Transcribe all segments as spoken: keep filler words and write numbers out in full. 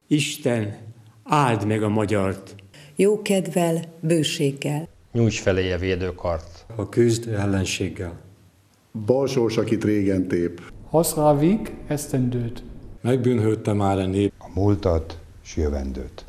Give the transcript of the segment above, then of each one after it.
Isten, áld meg a magyart! Jó kedvel, bőséggel. Nyújts feléje védőkart! Ha küzd ellenséggel. Balsors, akit régen tép. Hozd víg esztendőt. Megbűnhődte már a nép. A múltat s jövendőt.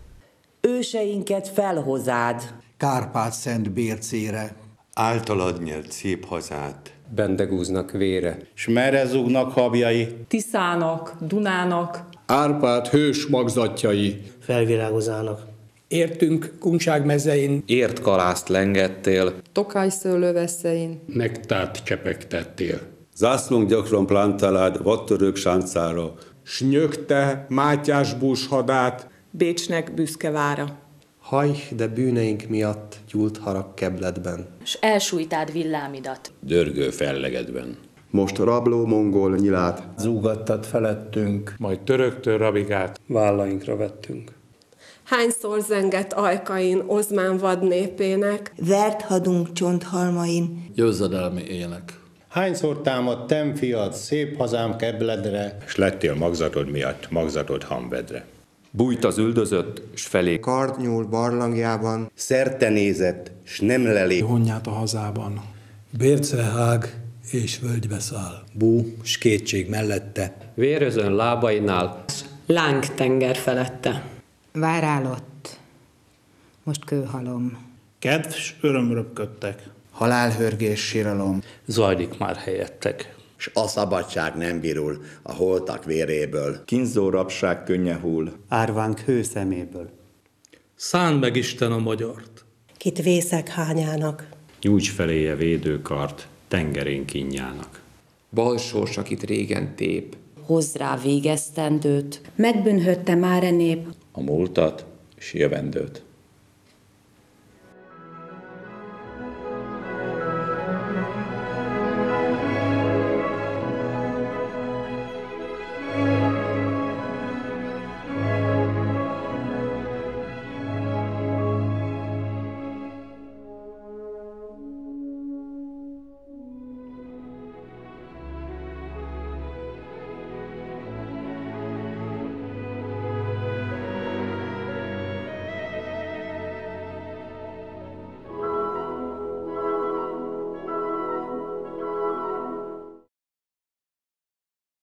Őseinket felhozád. Kárpát-Szent Bércére. Általad nyert szép hazát. Bendegúznak vére. S merre zúgnak habjai. Tiszának, Dunának. Árpád hős magzatjai. Felvirágozának. Értünk Kunság mezein. Ért kalászt lengettél. Tokaj szőlőveszein. Nektárt csepegtettél. Zászlónk gyakran plántálád vattörők sáncára. S nyögte Mátyás bús hadát. Bécsnek büszke vára. Hajj, de bűneink miatt gyúlt harag kebledben. S elsújtád villámidat. Dörgő fellegedben. Most rabló mongol nyilát. Zúgattad felettünk. Majd töröktől rabigát. Vállainkra vettünk. Hányszor zengett ajkain Ozmán vad népének. Vert hadunk csonthalmain. Győzedelmi ének. Hányszor támadt tem fiad szép hazám kebledre. S lettél magzatod miatt magzatod Hamvedre. Bújt az üldözött, s felé Kard nyúl barlangjában. Szerte nézett, s nem lelé. Honját a hazában. Bérce hág és völgybe száll. Bú, s kétség mellette. Vérözön lábainál. Láng tenger felette. Várálott. Most kőhalom. Kedv s öröm röpködtek. Halálhörgés, síralom. Zajlik már helyettek. S a szabadság nem virul a holtak véréből. Kínzó rabság könnye hull. Árvánk hő szeméből. Szánd meg Isten a magyart. Kit vészek hányának. Nyújts feléje védőkart tengerén kínjának. Balsors, akit régen tép. Hozz rá végesztendőt. Megbűnhődte már a nép. A múltat s jövendőt.